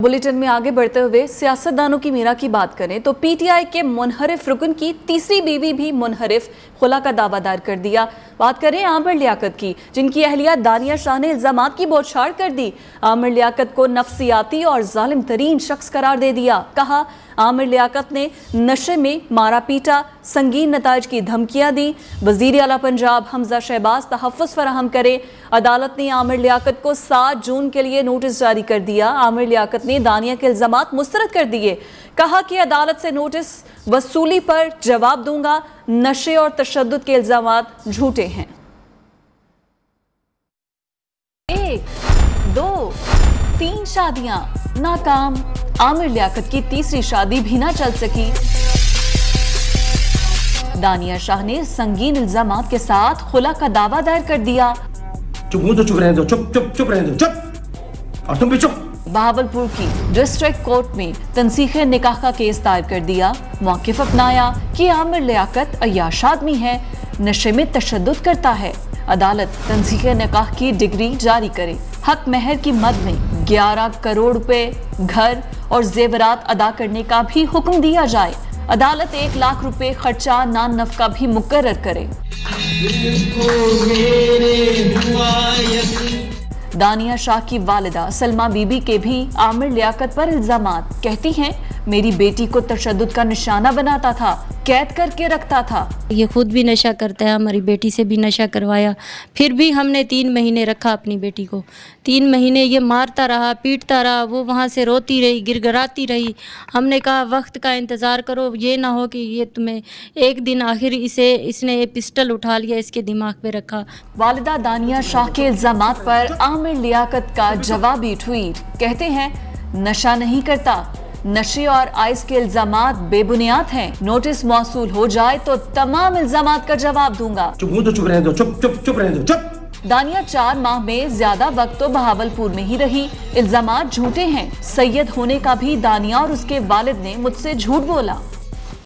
Bulletin में आगे बढ़ते हुए सियासतदानों की मीरा की बात करें तो पीटीआई के मुनहरिफ रुकन की तीसरी बीवी भी मुनहरिफ खुला का दावा दायर कर दिया। बात करें आमिर लियाकत की, जिनकी अहलिया दानिया शाह ने इल्जामात की बौछार कर दी। आमिर लियाकत को नफ्सियाती और जालिम तरीन शख्स करार दे दिया। कहा आमिर लियाकत ने नशे में मारा पीटा, संगीन नताइज की धमकियां दी। वजीर आला पंजाब हमजा शहबाज तहफ़्फ़ुज़ फराहम करे। अदालत ने आमिर लियाकत को 7 जून के लिए नोटिस जारी कर दिया। आमिर लियाकत ने दानिया के इल्जामात मुस्तरद कर दिए। कहा कि अदालत से नोटिस वसूली पर जवाब दूंगा। नशे और तशद्दुद के इल्जामात झूठे हैं। 1, 2, 3 शादियां नाकाम। आमिर लियाकत की तीसरी शादी भी ना चल सकी। दानिया शाह ने संगीन इल्जामात के साथ खुला का दावा दायर कर दिया। चुप रहने दो, चुप रहने दो, चुप। और तुम भी चुप। बहावलपुर की डिस्ट्रिक्ट कोर्ट में तंसीख निकाह का केस दायर कर दिया। मौक़िफ़ अपनाया कि आमिर लियाकत अय्याश आदमी है, नशे में तशद्दुद करता है। अदालत तंसीख निकाह की डिग्री जारी करे। हक महर की मद में 11 करोड़ रुपए, घर और जेवरात अदा करने का भी हुक्म दिया जाए। अदालत 1 लाख रुपए खर्चा नान नफका भी मुकर्रर करे। दानिया शाह की वालिदा सलमा बीबी के भी आमिर लियाकत पर इल्जामात। कहती हैं मेरी बेटी को तशद्दुद का निशाना बनाता था, कैद करके रखता था। ये खुद भी नशा करता है, हमारी बेटी से भी नशा करवाया। फिर भी हमने 3 महीने रखा अपनी बेटी को। 3 महीने ये मारता रहा, पीटता रहा, वो वहाँ से रोती रही, गिड़गिड़ाती रही। हमने कहा वक्त का इंतज़ार करो, ये ना हो कि ये तुम्हें एक दिन आखिर इसने ये पिस्टल उठा लिया, इसके दिमाग पे रखा। वालिदा दानिया शाह के इल्जामात पर आमिर लियाकत का जवाबी ट्वीट। कहते हैं नशा नहीं करता, नशे और आइस के इल्जामात बेबुनियाद हैं। नोटिस मौसूल हो जाए तो तमाम इल्जामात का जवाब दूंगा। चुप रहने दो, चुप रहने दो, चुप। दानिया 4 माह में ज्यादा वक्त तो बहावलपुर में ही रही। इल्जामात झूठे हैं। सैयद होने का भी दानिया और उसके वालिद ने मुझसे झूठ बोला।